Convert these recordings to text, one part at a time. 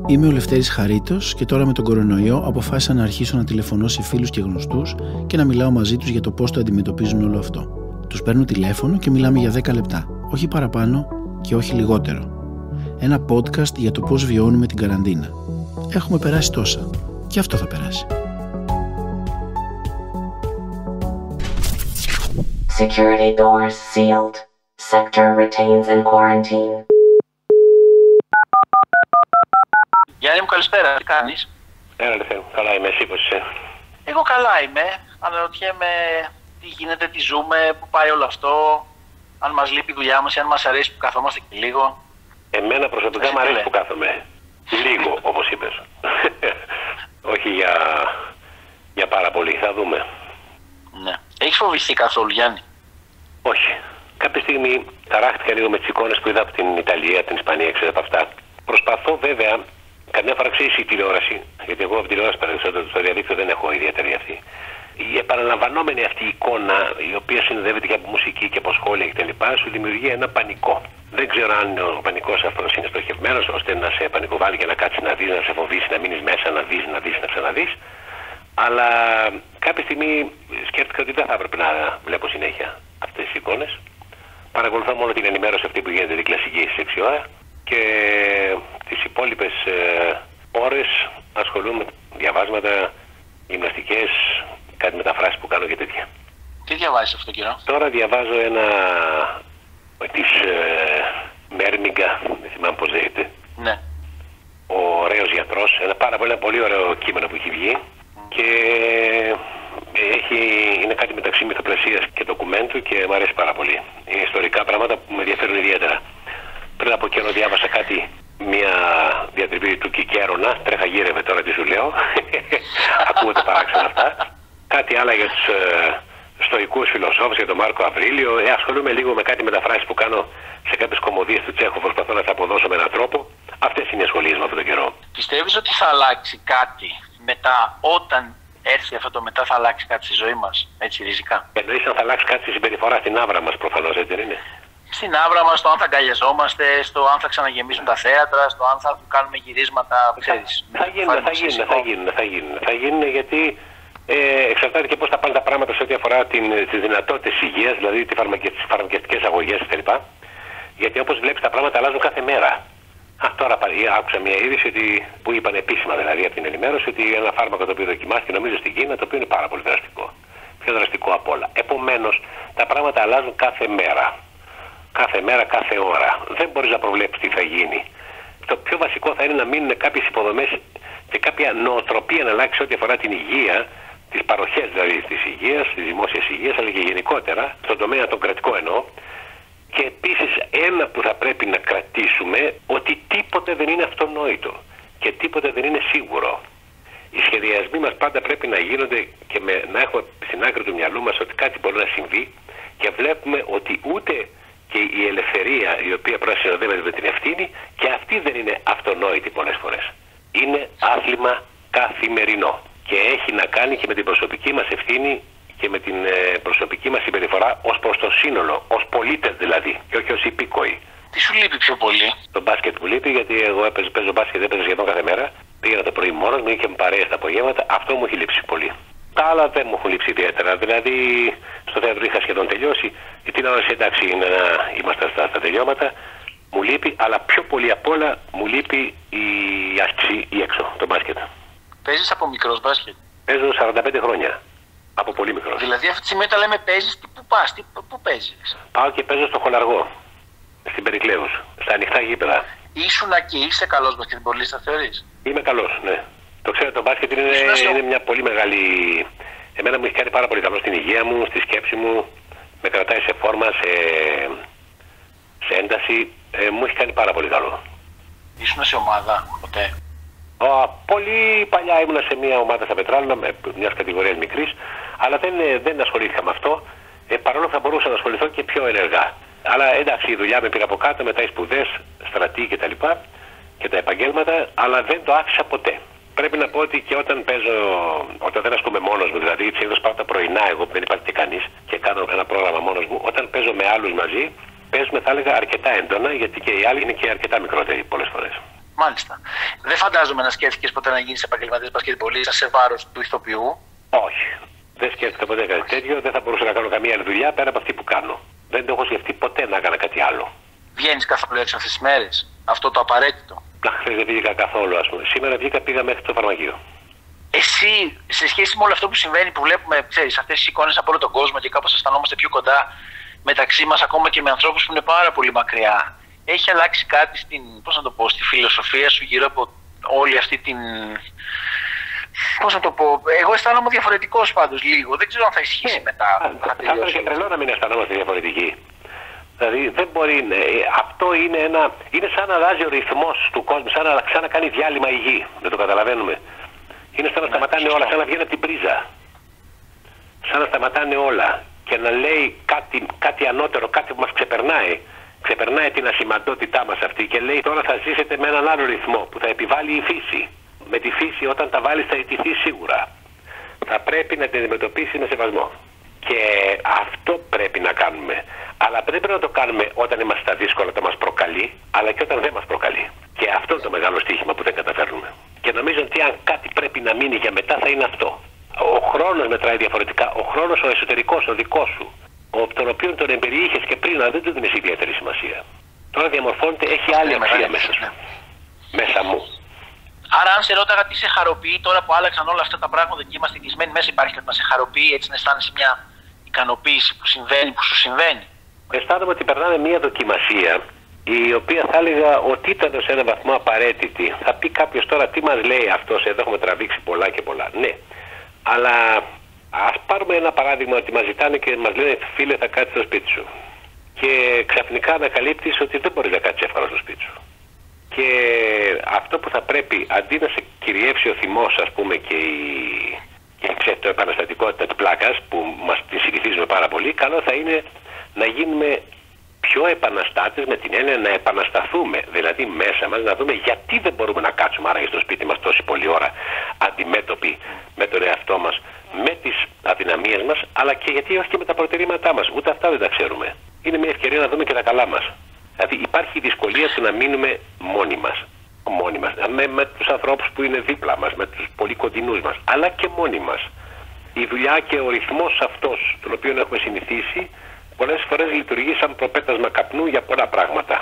Είμαι ο Λευτέρης Χαρίτος και τώρα με τον κορονοϊό αποφάσισα να αρχίσω να τηλεφωνώ σε φίλους και γνωστούς και να μιλάω μαζί τους για το πώς το αντιμετωπίζουν όλο αυτό. Τους παίρνω τηλέφωνο και μιλάμε για 10 λεπτά, όχι παραπάνω και όχι λιγότερο. Ένα podcast για το πώς βιώνουμε την καραντίνα. Έχουμε περάσει τόσα και αυτό θα περάσει. Security doors sealed. Sector retains in quarantine. Γιάννη μου, καλησπέρα. Τι κάνεις? Έλα, καλά είμαι. Εσύ πώς είσαι? Εγώ καλά είμαι. Αναρωτιέμαι τι γίνεται, τι ζούμε, πού πάει όλο αυτό, αν μας λείπει η δουλειά μας ή αν μας αρέσει που καθόμαστε και λίγο. Εμένα προσωπικά μου αρέσει που κάθομαι. Λίγο, όπως είπες. Όχι για πάρα πολύ. Θα δούμε. Ναι. Έχεις φοβηθεί καθόλου, Γιάννη? Όχι. Κάποια στιγμή ταράχτηκα λίγο με τις εικόνες που είδα από την Ιταλία, την Ισπανία, ξέρω από αυτά. Προσπαθώ βέβαια, καμιά φορά ξέρεις η τηλεόραση, γιατί εγώ από τηλεόραση περισσότερο στο διαδίκτυο δεν έχω ιδιαίτερη αυτή. Η επαναλαμβανόμενη αυτή εικόνα, η οποία συνοδεύεται και από μουσική και από σχόλια κτλ., σου δημιουργεί ένα πανικό. Δεν ξέρω αν ο πανικός αυτός είναι στοχευμένος ώστε να σε πανικοβάλει και να κάτσει να δεις, να σε φοβήσει, να μείνεις μέσα, να δεις, να ξαναδείς. Αλλά κάποια στιγμή σκέφτηκα ότι δεν θα έπρεπε να βλέπω συνέχεια αυτές τις εικόνες. Παρακολουθώ μόνο την ενημέρωση αυτή που γίνεται την κλασική στις 6 ώρα και τις υπόλοιπες ώρες ασχολούμαι με διαβάσματα, γυμναστικές, κάτι μεταφράσεις που κάνω και τέτοια. Τι διαβάζεις αυτό τον καιρό? Τώρα διαβάζω ένα της Μέρμιγκα, δεν θυμάμαι πώς λέγεται. Ναι. Ο ωραίος γιατρός, ένα πολύ ωραίο κείμενο που έχει βγει και είναι κάτι μεταξύ μυθοπλασίας και ντοκουμέντου και μου αρέσει πάρα πολύ. Είναι ιστορικά πράγματα που με ενδιαφέρουν ιδιαίτερα. Πριν από καιρό διάβασα μια διατριβή του Κικέρονα, τρέχα γύρευε τώρα τι σου λέω, ακούγονται παράξενα αυτά. Κάτι άλλο για τους στοικούς φιλοσόφους, για τον Μάρκο Αβρίλιο. Ασχολούμαι λίγο με κάτι μεταφράσεις που κάνω σε κάποιες κωμωδίες του Τσέχου, προσπαθώ να τα αποδώσω με έναν τρόπο. Αυτές είναι οι ασχολίες μου αυτόν τον καιρό. Πιστεύεις ότι θα αλλάξει κάτι μετά, όταν έρθει αυτό το μετά, θα αλλάξει κάτι στη ζωή μας, έτσι ριζικά? Εννοείς αν θα αλλάξει κάτι στη συμπεριφορά στην άβρα μας, προφανώς, έτσι δεν είναι? Στην άβρα μας, στο αν θα αγκαλιαζόμαστε, στο αν θα ξαναγεμίσουν τα θέατρα, στο αν θα κάνουμε γυρίσματα, ξέρεις. Θα γίνουν γιατί εξαρτάται και πώς θα πάνε τα πράγματα σε ό,τι αφορά τις δυνατότητες υγείας, δηλαδή τις φαρμακευτικές αγωγές κτλ. Γιατί όπως βλέπεις τα πράγματα αλλάζουν κάθε μέρα. Τώρα άκουσα μια είδηση που είπαν επίσημα δηλαδή από την ενημέρωση ότι ένα φάρμακο το οποίο δοκιμάστηκε νομίζω στην Κίνα, το οποίο είναι πάρα πολύ δραστικό. Πιο δραστικό απ' όλα. Επομένως τα πράγματα αλλάζουν κάθε μέρα. Κάθε μέρα, κάθε ώρα. Δεν μπορείς να προβλέψεις τι θα γίνει. Το πιο βασικό θα είναι να μείνουν κάποιες υποδομές και κάποια νοοτροπία να αλλάξει ό,τι αφορά την υγεία, τις παροχές δηλαδή της υγείας, της δημόσιας υγείας, αλλά και γενικότερα, στον τομέα τον κρατικό εννοώ. Και επίσης ένα που θα πρέπει να κρατήσουμε, ότι τίποτε δεν είναι αυτονόητο και τίποτε δεν είναι σίγουρο. Οι σχεδιασμοί μας πάντα πρέπει να γίνονται και να έχουμε στην άκρη του μυαλού μας ότι κάτι μπορεί να συμβεί και βλέπουμε ότι ούτε και η ελευθερία η οποία πρέπει να συνοδεύεται με την ευθύνη και αυτή δεν είναι αυτονόητη πολλές φορές. Είναι άθλημα καθημερινό και έχει να κάνει και με την προσωπική μας ευθύνη και με την προσωπική μας συμπεριφορά ως προς το σύνολο, ως πολίτες δηλαδή και όχι ως υπήκοοι. Τι σου λείπει πιο πολύ? Το μπάσκετ μου λείπει, γιατί εγώ παίζω μπάσκετ, έπαιζα σχεδόν κάθε μέρα. Πήγαινα το πρωί μόνος μου, είχε παρέες τα απογεύματα, αυτό μου έχει λείψει πολύ. Τα άλλα δεν μου έχουν λείψει ιδιαίτερα. Δηλαδή, στο θέατρο είχα σχεδόν τελειώσει. Η τηλεόραση εντάξει είναι είμαστε στα τελειώματα. Μου λείπει, αλλά πιο πολύ απ' όλα μου λείπει η άσκηση ή έξω, το μπάσκετ. Παίζεις από μικρός μπάσκετ? Παίζω 45 χρόνια. Από πολύ μικρός. Δηλαδή, αυτή τη στιγμή όταν λέμε παίζεις, πού πας, πού παίζεις? Πάω και παίζω στο Χολαργό, στην Περικλέους, στα ανοιχτά γήπεδα. Ήσουνα και είσαι καλός μπασκετμπολίστας, θεωρείς? Είμαι καλός, ναι. Το ξέρω, το μπάσκετ είναι μια πολύ μεγάλη. Εμένα μου έχει κάνει πάρα πολύ καλό στην υγεία μου, στη σκέψη μου. Με κρατάει σε φόρμα, σε ένταση. Μου έχει κάνει πάρα πολύ καλό. Ήσουν σε ομάδα ποτέ? Πολύ παλιά ήμουνα σε μια ομάδα στα Πετράλαινα, μια κατηγορία μικρής, αλλά δεν ασχολήθηκα με αυτό. Παρόλο που θα μπορούσα να ασχοληθώ και πιο ενεργά. Αλλά εντάξει, η δουλειά με πήρε από κάτω, μετά οι σπουδές, στρατή κτλ. Και τα επαγγέλματα, αλλά δεν το άφησα ποτέ. Πρέπει να πω ότι και όταν δεν ασκούμε μόνος μου, δηλαδή συνήθως πάω τα πρωινά εγώ που δεν υπάρχει και κανείς και κάνω ένα πρόγραμμα μόνος μου, όταν παίζω με άλλους μαζί, παίζουμε θα έλεγα αρκετά έντονα, γιατί και οι άλλοι είναι και αρκετά μικρότεροι πολλές φορές. Μάλιστα. Δεν φαντάζομαι να σκέφτηκες ποτέ να γίνεις επαγγελματίας μπασκετμπολίστας σε βάρος του ηθοποιού. Όχι. Δεν σκέφτηκα ποτέ κάτι τέτοιο. Δεν θα μπορούσα να κάνω καμία άλλη δουλειά πέρα από αυτή που κάνω. Δεν το έχω σκεφτεί ποτέ να έκανα κάτι άλλο. Βγαίνεις καθόλου έξω αυτές τις μέρες? Αυτό το απαραίτητο. Χθες δεν βγήκα καθόλου, ας πούμε. Σήμερα πήγα μέχρι το φαρμακείο. Εσύ, σε σχέση με όλο αυτό που συμβαίνει, που βλέπουμε, ξέρεις, αυτές τις εικόνες από όλο τον κόσμο και κάπως αισθανόμαστε πιο κοντά μεταξύ μας, ακόμα και με ανθρώπους που είναι πάρα πολύ μακριά, έχει αλλάξει κάτι στην, πώς να το πω, στη φιλοσοφία σου γύρω από όλη αυτή την... Πώς να το πω, εγώ αισθάνομαι διαφορετικός πάντως λίγο. Δεν ξέρω αν θα ισχύσει μετά. Θα ήθελα και τρελό να μην αισθανόμαστε διαφορετικοί. Δηλαδή δεν μπορεί, αυτό είναι σαν να αλλάζει ο ρυθμός του κόσμου, σαν να κάνει διάλειμμα η γη. Δεν το καταλαβαίνουμε. Είναι σαν να σταματάνε όλα, σαν να βγαίνει από την πρίζα. Σαν να σταματάνε όλα και να λέει κάτι ανώτερο, κάτι που μας ξεπερνάει. Ξεπερνάει την ασημαντότητά μας αυτή και λέει τώρα θα ζήσετε με έναν άλλο ρυθμό που θα επιβάλλει η φύση. Με τη φύση όταν τα βάλεις θα ιτηθεί σίγουρα. Θα πρέπει να την αντιμετωπίσει με σεβασμό. Και αυτό πρέπει να κάνουμε. Αλλά πρέπει να το κάνουμε όταν είμαστε στα δύσκολα, όταν μας προκαλεί, αλλά και όταν δεν μας προκαλεί. Και αυτό είναι το μεγάλο στοίχημα που δεν καταφέρνουμε. Και νομίζω ότι αν κάτι πρέπει να μείνει για μετά θα είναι αυτό. Ο χρόνος μετράει διαφορετικά. Ο χρόνος ο εσωτερικός, ο δικός σου, τον οποίο τον εμπεριείχες και πριν, αλλά δεν του δίνεις ιδιαίτερη σημασία. Τώρα διαμορφώνεται, έχει άλλη αξία μέσα σου. Μέσα μου. Άρα, αν σε ρώταγα τι σε χαροποιεί τώρα που άλλαξαν όλα αυτά τα πράγματα και είμαστε κλεισμένοι μέσα, υπάρχει κάτι να σε χαροποιεί, έτσι να αισθάνεσαι μια ικανοποίηση που συμβαίνει, που σου συμβαίνει? Αισθάνομαι ότι περνάμε μια δοκιμασία, η οποία θα έλεγα ότι ήταν σε έναν βαθμό απαραίτητη. Θα πει κάποιος τώρα τι μας λέει αυτός, εδώ έχουμε τραβήξει πολλά και πολλά. Ναι, αλλά ας πάρουμε ένα παράδειγμα ότι μας ζητάνε και μας λένε φίλε θα κάτσεις στο σπίτι σου. Και ξαφνικά ανακαλύπτεις ότι δεν μπορείς να κάτσεις εύκολα στο σπίτι σου. Και αυτό που θα πρέπει, αντί να σε κυριεύσει ο θυμός, ας πούμε, και η επαναστατικότητα της πλάκας, που μας τη συνηθίζουμε πάρα πολύ, καλό θα είναι να γίνουμε πιο επαναστάτες με την έννοια να επανασταθούμε. Δηλαδή μέσα μας να δούμε γιατί δεν μπορούμε να κάτσουμε άραγε στο σπίτι μας τόση πολλή ώρα αντιμέτωποι με τον εαυτό μας, με τις αδυναμίες μας, αλλά και γιατί όχι και με τα προτερήματά μας. Ούτε αυτά δεν τα ξέρουμε. Είναι μια ευκαιρία να δούμε και τα καλά μας. Δηλαδή υπάρχει η δυσκολία του να μείνουμε μόνοι μας. Με τους ανθρώπους που είναι δίπλα μας, με τους πολύ κοντινούς μας, αλλά και μόνοι μας. Η δουλειά και ο ρυθμός αυτός, τον οποίο έχουμε συνηθίσει, πολλές φορές λειτουργεί σαν προπέτασμα καπνού για πολλά πράγματα.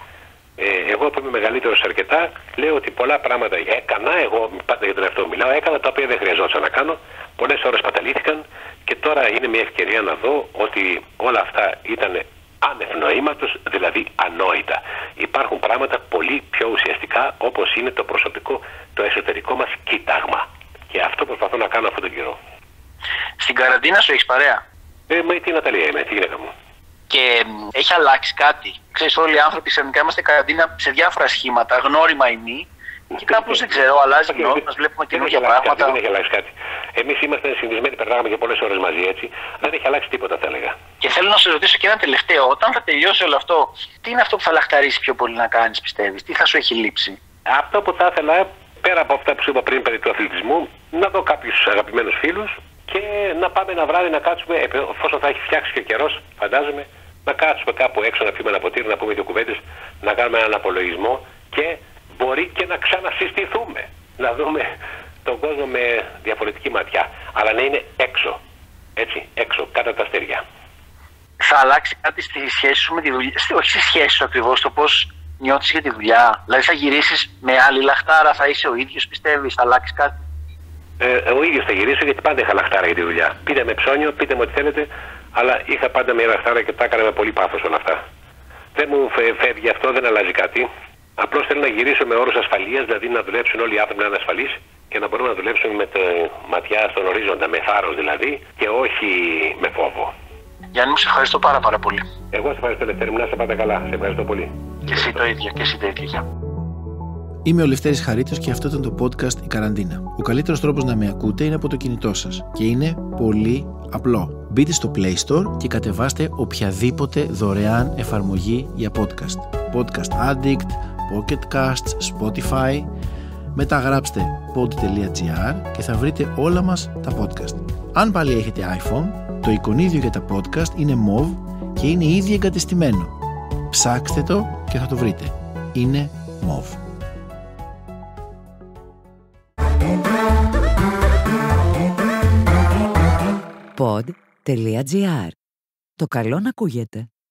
Εγώ που είμαι μεγαλύτερος αρκετά, λέω ότι πολλά πράγματα έκανα, εγώ πάντα για τον εαυτό μιλάω, έκανα τα οποία δεν χρειαζόταν να κάνω, πολλές ώρες παταλήθηκαν και τώρα είναι μια ευκαιρία να δω ότι όλα αυτά ήταν άνευ νοήματος, δηλαδή ανόητα. Υπάρχουν πράγματα πολύ πιο ουσιαστικά όπως είναι το προσωπικό, το εσωτερικό μας κοίταγμα. Και αυτό προσπαθώ να κάνω αυτόν τον καιρό. Στην καραντίνα σου έχεις παρέα? Μα τι Ναταλία είμαι, τη γυναίκα μου. Και έχει αλλάξει κάτι? Ξέρεις, όλοι οι άνθρωποι ξαφνικά είμαστε καραντίνα σε διάφορα σχήματα, γνώριμα ή μη. Και κάπως δεν ξέρω, αλλάζει γνώμη μας, βλέπουμε καινούργια πράγματα. Δεν έχει αλλάξει κάτι. Εμείς είμαστε συνηθισμένοι, περνάμε και πολλές ώρες μαζί έτσι. Δεν έχει αλλάξει τίποτα, θα έλεγα. Και θέλω να σε ρωτήσω και ένα τελευταίο. Όταν θα τελειώσει όλο αυτό, τι είναι αυτό που θα λαχταρίσει πιο πολύ να κάνεις, πιστεύεις? Τι θα σου έχει λείψει? Αυτό που θα ήθελα, πέρα από αυτά που σου είπα πριν περί του αθλητισμού, να δω κάποιους αγαπημένους φίλους και να πάμε ένα βράδυ να κάτσουμε, εφόσον θα έχει φτιάξει και ο καιρός, φαντάζομαι, να κάτσουμε κάπου έξω, να πιούμε ένα ποτήρι, να πούμε δύο κουβέντες, να κάνουμε έναν απολογισμό και μπορεί και να ξανασυστηθούμε. Να δούμε τον κόσμο με διαφορετική ματιά. Αλλά να είναι έξω. Έτσι, έξω, κάτω τα αστέρια. Θα αλλάξει κάτι στη σχέση σου με τη δουλειά? Όχι στη σχέση σου ακριβώς, το πώς νιώθεις για τη δουλειά. Δηλαδή θα γυρίσεις με άλλη λαχτάρα, θα είσαι ο ίδιος, πιστεύεις? Θα αλλάξει κάτι? Ο ίδιος θα γυρίσω γιατί πάντα είχα λαχτάρα για τη δουλειά. Πείτε με ψώνιο, πείτε με ό,τι θέλετε, αλλά είχα πάντα μια λαχτάρα και τα έκανα με πολύ πάθος όλα αυτά. Δεν μου φεύγει αυτό, δεν αλλάζει κάτι. Απλώς θέλω να γυρίσω με όρους ασφαλείας, δηλαδή να δουλέψουν όλοι οι άνθρωποι να είναι ασφαλείς και να μπορούμε να δουλέψουμε με τη ματιά στον ορίζοντα, με θάρρος δηλαδή και όχι με φόβο. Γιάννη μου, σε ευχαριστώ πάρα πολύ. Εγώ σε ευχαριστώ, Λευτέρη μου, να είσαι πάντα καλά. Σε ευχαριστώ πολύ. Και εσύ το ίδιο, και εσύ το ίδιο. Είμαι ο Λευτέρης Χαρίτος και αυτό ήταν το podcast «Η Καραντίνα». Ο καλύτερος τρόπος να με ακούτε είναι από το κινητό σας και είναι πολύ απλό. Μπείτε στο Play Store και κατεβάστε οποιαδήποτε δωρεάν εφαρμογή για podcast. Podcast Addict, Pocket Casts, Spotify. Μετά γράψτε pod.gr και θα βρείτε όλα μας τα podcast. Αν πάλι έχετε iPhone, το εικονίδιο για τα podcast είναι mauve και είναι ήδη εγκατεστημένο. Ψάξτε το και θα το βρείτε. Είναι mauve. Pod.gr. Το καλό να ακούγεται.